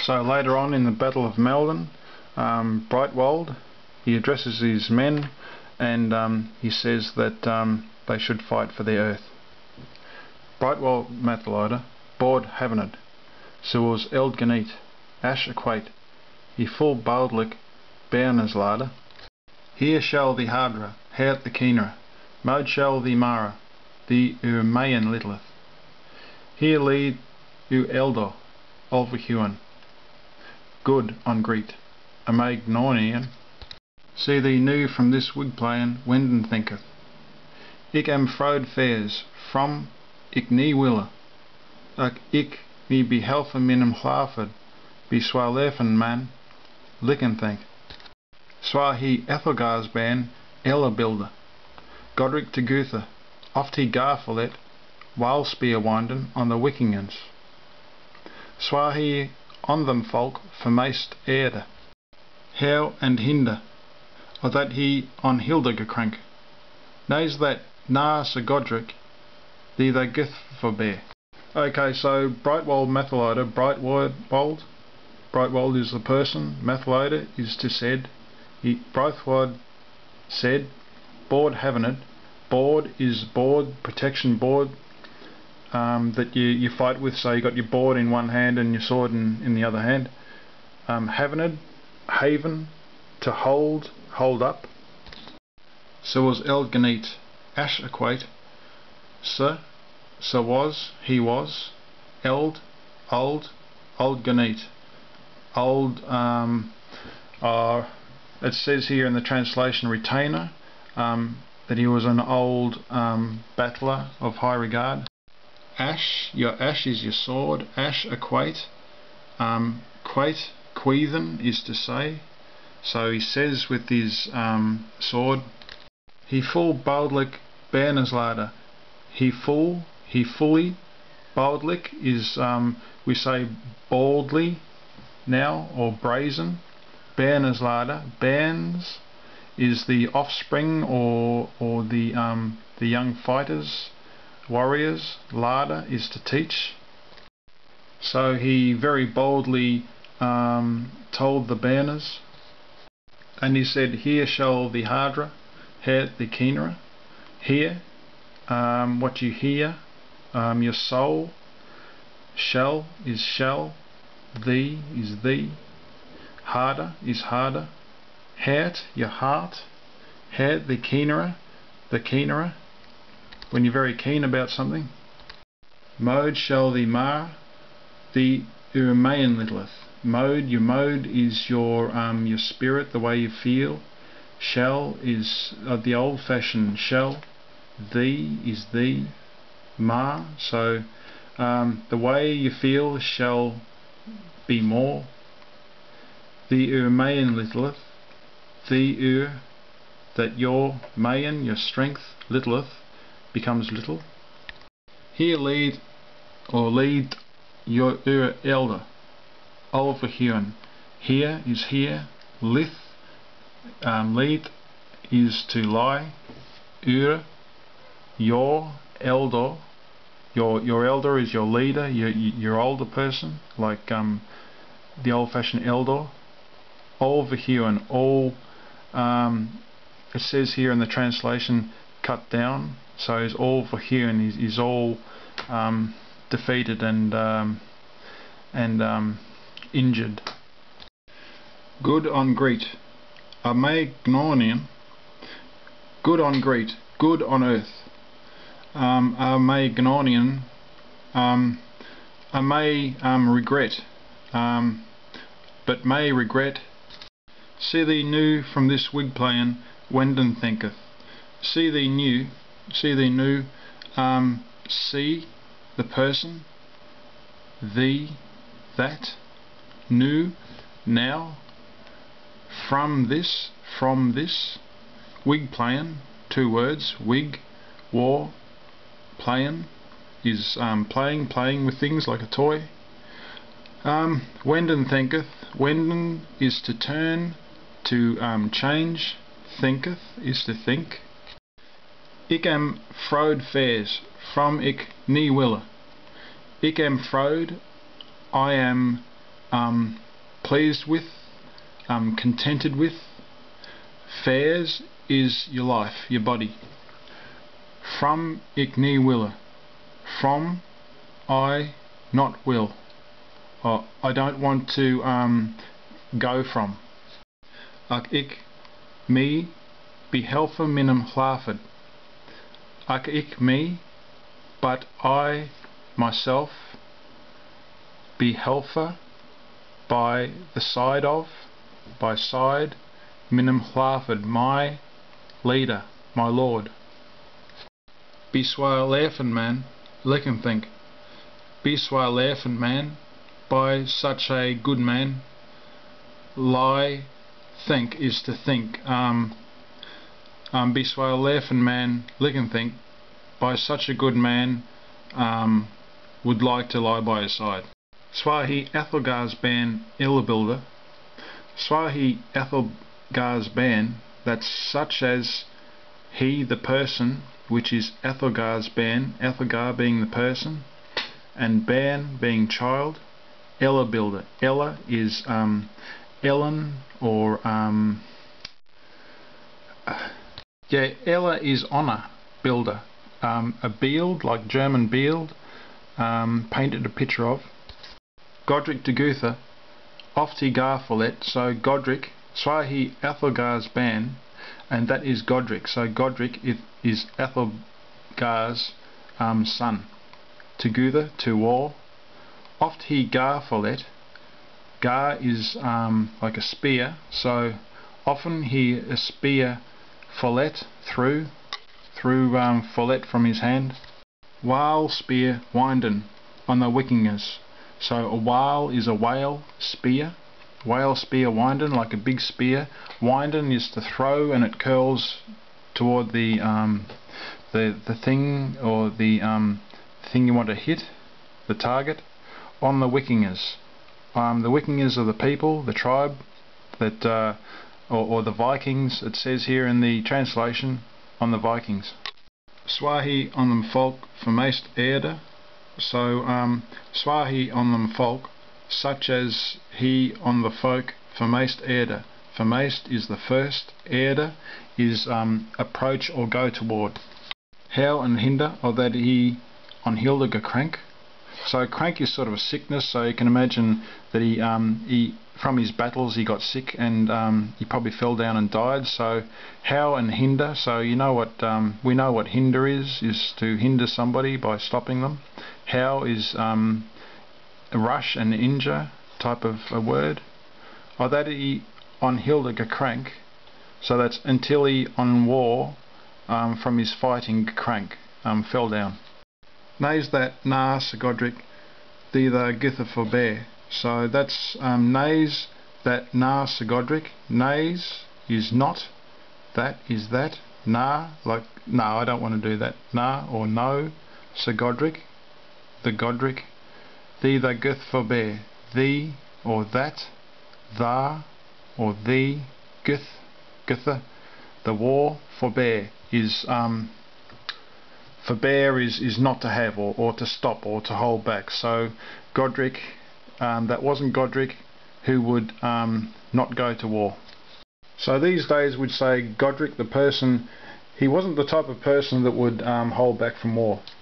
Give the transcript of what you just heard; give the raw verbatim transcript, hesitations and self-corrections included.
So later on in the Battle of Malden, um, Brightwold, he addresses his men, and um, he says that um, they should fight for their earth. Brightwold Mathalida, Bord Havenad, Suos Eld Ganit, Ash Equate, he full boldlik, Bearnaslada. Here shall the Hardra, Haert the Keenra, Mode shall the Mara, the Urmayan Littleth. Here lead U Eldor, Olverhuan, good on Greet, Amagnornian. See thee new from this wigplayan, Wenden thinketh. Ik am frode fairs, from ik nie wille, ak ik me be helfen minim glafed, be swalefen man, likken think. Swa he Ethelgar's ban, Ella builder, Godric to Gutha, oft he garfelet, while spear winden on the Wikingans. Swa he on them folk vermeest eerde, how and hinder, or that he on Hildegekrank, nays that na Sir Godric, thee they gith forbear. Okay, so Brightwold Mathalida, Brightwold, Brightwold is the person, Mathalida is to said, he, Brightwold said, Bord Havenad, board is board, protection board, um, that you, you fight with, so you got your board in one hand and your sword in, in the other hand. Um, Havenad, haven, to hold, hold up. So was Eld Ganit, Ash Equate, Sir, so was, he was, Eld, old, Old Ganit, old, um, uh, it says here in the translation retainer, um, that he was an old um, battler of high regard. Ash, your ash is your sword, Ash Equate, um, quate, queithen is to say, so he says with his um, sword, he full boldlik Bearnaslada, he full, he fully, boldlik is, um, we say boldly now, or brazen. Bearnaslada, Bairns is the offspring or or the um, the young fighters, warriors. Lada is to teach. So he very boldly um, told the Bairners, and he said, here shall the Hardra, Haert the Keenra, hear, um, what you hear, um, your soul, shall is shall, thee is thee, harder is harder, Haert, your heart, Haert the Keenera, the Keenera, when you're very keen about something. Mode shall the Mar, the Urmayan Littleth. Mode, your mode is your um, your spirit, the way you feel. Shall is uh, the old-fashioned shall. Thee is thee. Mar, so um, the way you feel shall be more. The Urmayan Littleth, the Ur, that your Mayan, your strength, littleth, becomes little. Here lead, or lead your Ur elder, Olverhuan. Here is here, lith, um, lead is to lie, Ur, your elder, your your elder is your leader, your your older person, like um, the old-fashioned elder. Olverhuan, all, um, it says here in the translation, cut down, so is Olverhuan is, is all um, defeated and um, and um, injured. Good on Greet, Amagnornian, good on Greet, good on earth. Um, Amagnornian, um, I may um, regret, um, but may regret. See thee new from this wigplayan, Wenden thinketh. See thee new, see thee new, um, see, the person, thee, that, new, now, from this, from this, wigplayan, two words, wig, war, playan, is um, playing, playing with things like a toy. Um, Wenden thinketh, Wenden is to turn, to um, change, thinketh is to think. Ik am frode fairs, from ik nie wille. Ik am frode, I am um, pleased with, um, contented with. Fares is your life, your body. From ik nie wille. From I not will. Or I don't want to um, go from. Ak ik me behelpen minim glaven. Ak ik me, but I myself behelpen by the side of, by side, minim glaven, my leader, my lord. Beswaar laughing man, lick and think. Beswaar laughing man, by such a good man. Lie, think is to think. Um, um, Beswaar laughing man, lick and think. By such a good man, um, would like to lie by his side. Swahi Ethelgar's ban Illabilder. Swahi Ethelgar's ban, that's such as he, the person, which is Ethelgar's ban, Ethelgar being the person, and ban being child. Ella builder. Ella is um, Ellen or um, uh, yeah, Ella is honor builder. Um, a Beeld, like German Beeld, um, painted a picture of. Godric de Gutha, Ofti Garfolet, so Godric, Swahi Ethelgar's ban, and that is Godric. So Godric is Ethelgar's um, son. To Gutha, to war. Oft he Garfolet, Gar is um, like a spear, so often he a spear follet through, through um, follet from his hand. Whale spear winden on the wikingers. So a whale is a whale spear. Whale spear winden, like a big spear. Winden is to throw, and it curls toward the um, the the thing or the um, thing you want to hit, the target. On the wikingers. Um, the wikingers are the people, the tribe, that uh, or, or the Vikings. It says here in the translation, on the Vikings. Swahi on them folk vermeest eerder. So um, Swahi on them folk, such as he on the folk vermeest eerder. Vermeest is the first, eerder is um, approach or go toward. How and hinder, or that he on hilde gekrank. So crank is sort of a sickness, so you can imagine that he, um, he from his battles he got sick, and um, he probably fell down and died. So how and hinder, so you know what um, we know what hinder is, is to hinder somebody by stopping them. How is um, rush and injure type of a word. Or that he on hilde gekrank, so that's until he on war um, from his fighting gekrank, um, fell down. Nays that na Sir Godric the the githa forbear. So that's um, nays that na Sir Godric. Nays is not, that is that. Na, like no, I don't want to do that. Na or no Sir Godric, the Godric. The the gith forbear. The or that, the or the gith, githa. The war forbear is um. Forbear is, is not to have, or, or to stop, or to hold back. So Godric, um, that wasn't Godric who would um, not go to war. So these days we'd say Godric, the person, he wasn't the type of person that would um, hold back from war.